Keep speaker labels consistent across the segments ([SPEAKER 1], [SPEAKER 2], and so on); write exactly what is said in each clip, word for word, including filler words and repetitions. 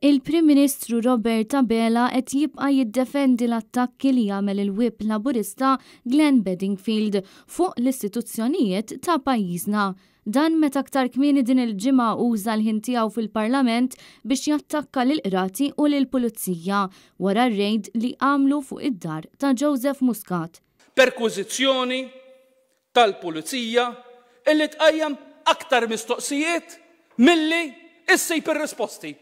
[SPEAKER 1] Il-Prim Ministru Robert Abela qed jibqa' jiddefendi l-attakki li jagħmel il-Whip Laburista Glenn Bedingfield fuq l-istituzzjonijiet ta' pajjiżna. Dan meta aktar kmieni din il-ġimgħa uża l-ħin tiegħu fil-Parlament biex jattakka lill-qrati u lill-Pulizija wara r-rejd li għamlu fuq id-dar ta' Joseph Muscat.
[SPEAKER 2] Perkwiżizzjoni tal-Pulizija illi tqajjem aktar mistoqsijiet milli issib ir-risposti.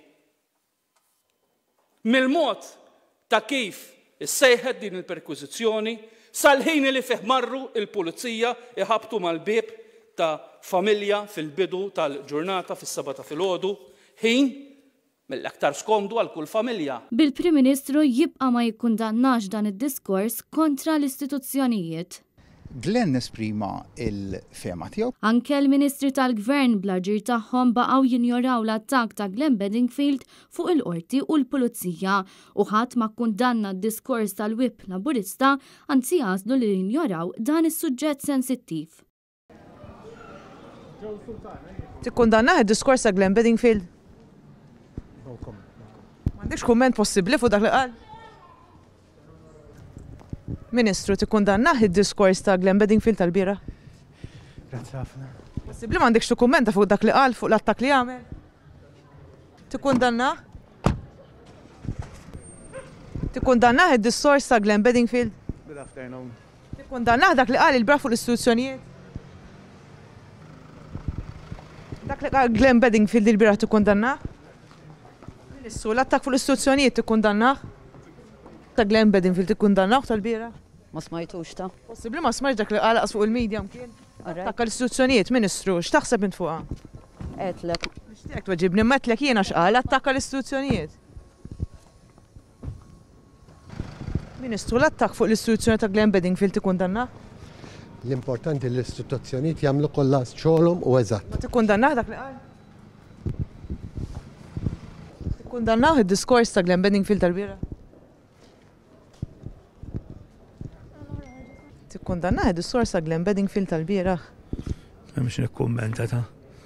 [SPEAKER 2] Mill-mod ta' kif issejħed din il-perkwiżizzjoni sal-ħin li fih marru il-Pulizija iħabtu mal-bieb ta' familja fil-bidu tal-ġurnata fis-seba' ta' filgħodu, ħin mill-aktar skomdu għal kull familja.
[SPEAKER 1] Bil-Prim Ministru jibqa' ma jikkundannax dan id-diskors kontra l-istituzzjonijiet.
[SPEAKER 3] Glenn esprima il-fema tiegħu.
[SPEAKER 1] Anke l-Ministri tal-Gvern bl-aġir tagħhom baqgħu jinjoraw l-attakk ta' Glenn Bedingfield fuq il-qorti u l-Pulizija u ħadd ma kkundanna d-diskors tal-Whip Laburista anzi għażlu li jinjoraw dan is-suġġett sensittiv.
[SPEAKER 4] Tikkundanna id-diskors ta' Glenn Bedingfield? M'għandekx kumment possibbli fuq dak li qal? Ministru, tikkundannaħ id-diskors ta' Glenn Bedingfield tal-bira?
[SPEAKER 5] Grazzi ħafna.
[SPEAKER 4] Possibbli m'għandekx dokumenta fuq dak li qal fuq l-attak li għamel? Tikkundannaħ? Tikkundannaħ id-diskors ta' Glenn Bedingfield?
[SPEAKER 5] Good afternoon.
[SPEAKER 4] Tikkundannaħ dak li qal il-bra fuq l-istituzzjonijiet? Dak li qal Glenn Bedingfield il-bira tikkundannaħ? Ministru, l-attak fuq l-istituzzjonijiet tikkundannaħ? Ta' Glenn Bedingfield tikkundannaħ tal-bira?
[SPEAKER 6] Ma smajtux ta'
[SPEAKER 4] Possibbli ma smajt dak li qalaq fuq il-medja mkien. Takka l-istituzzjonijiet, Ministru, x'taħseb int fuqha?
[SPEAKER 6] Qedlek.
[SPEAKER 4] Nixtieq tweġibni mmetlek jiena x'qal attakka l-istituzzjonijiet. Ministru, l-attakk fuq l-istituzzjoni ta' Glenn Bedingfield tikkundannaħ?
[SPEAKER 5] L-importanti l-istituzzjonijiet jagħmlu kollha xogħolhom u eżatt.
[SPEAKER 4] Ma tikkundannaħ dak li qal? Tikkundannaħ id-diskors ta' Glenn Bedingfield tal-bira? Tikkundannaħ id-diskors ta' Glenn Bedingfield tal-bieraħ?
[SPEAKER 7] M'hemmx nikkummenta ta'.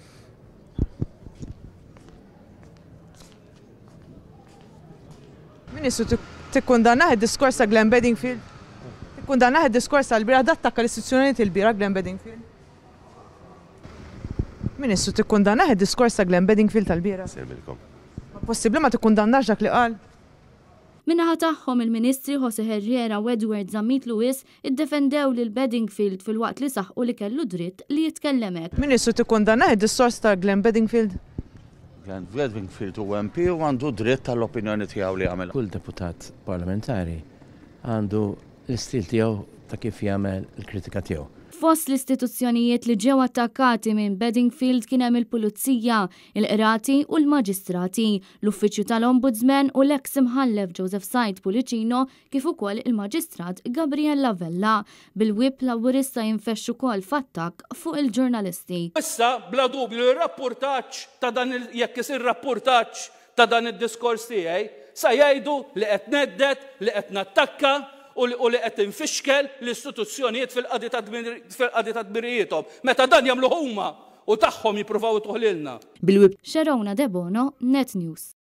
[SPEAKER 4] Ministru, tikkundannaħ id-diskors ta' Glenn Bedingfield? Tikkundannaħ id-diskors tal-bieraħ dattakka l-istituzzjonijiet il-bieraħ Glenn Bedingfield? Ministru, tikkundannaħ id-diskors ta' Glenn Bedingfield tal-bieraħ? Ma possibbli ma tikkundannax dak li qal?
[SPEAKER 1] Minnaħa tagħhom il-Ministri José Herrera u Edward Zammit Lewis iddefendew lil Bedingfield fil-waqt li saħħu li kellu dritt li jitkellem hekk.
[SPEAKER 4] Ministru, tikkundannaħ id-diskors ta' Glenn Bedingfield?
[SPEAKER 8] Glenn Bedingfield huwa M P u għandu dritt tal-opinjoni tiegħu li jagħmel.
[SPEAKER 9] Kull deputat parlamentari għandu l-istil tiegħu ta' kif jagħmel il-kritika tiegħu.
[SPEAKER 1] Fost l-istituzzjonijiet li ġew attakkati minn Bedingfield kien hemm il-Pulizija, il-Qrati u l-Maġistrati, l-Uffiċċju tal-Ombudsman u l-eks imħallef Joseph Said Pulicino kif ukoll il-Maġistrat Gabriel Lavella. Bil-Whip Laburista jinfexxu wkoll f'attakk fuq il-ġurnalisti.
[SPEAKER 2] Issa bla dubju ir-rapportaġġ ta' dan jekk isir rapportaġġ ta' dan id-diskors tiegħi sa jgħidu li qed neddet, li qed nattakka u li qed infixkel l-istituzzjonijiet fil-qadi ta' dmirijietom. Meta dan jagħmlu huma u tagħhom jippruvaw ituħlilna.
[SPEAKER 1] Bil-Whip Xerona Debono, Net News.